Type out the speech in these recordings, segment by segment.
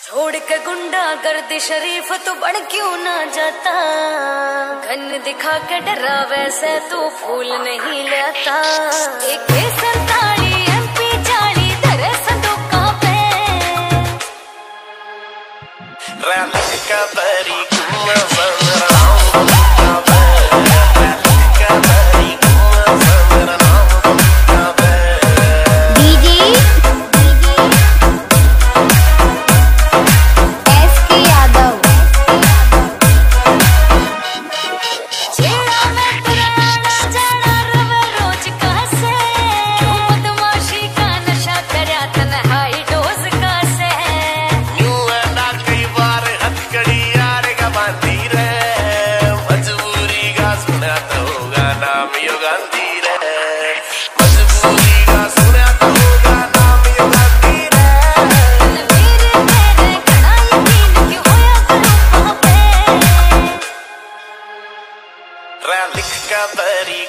छोड़ के गुंडा गर्द शरीफ तो बन क्यों ना जाता। घन दिखा के डरा वैसे तू फूल नहीं लेता। एक 47 MP 40 धरे संदूका पे रैली का तरीका लिख का तरीका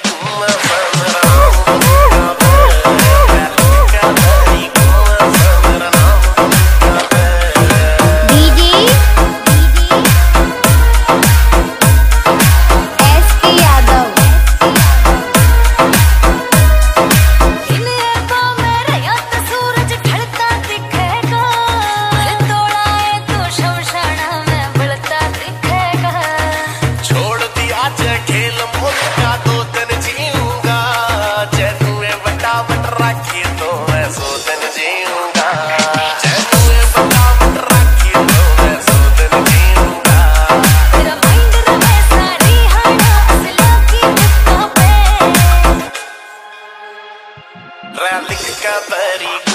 लिख का तरीका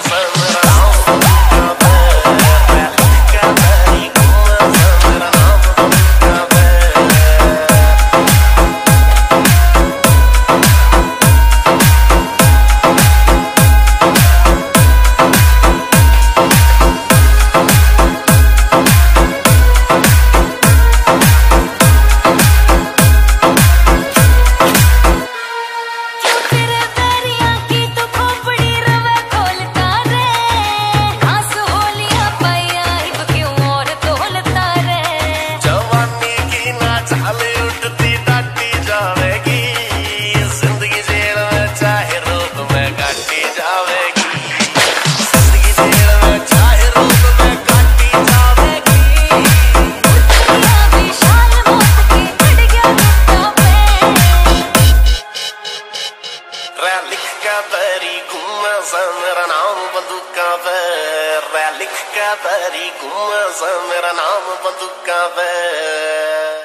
मेरा नाम बंदूका पे लिख का तरीका मेरा नाम बंदूका पे।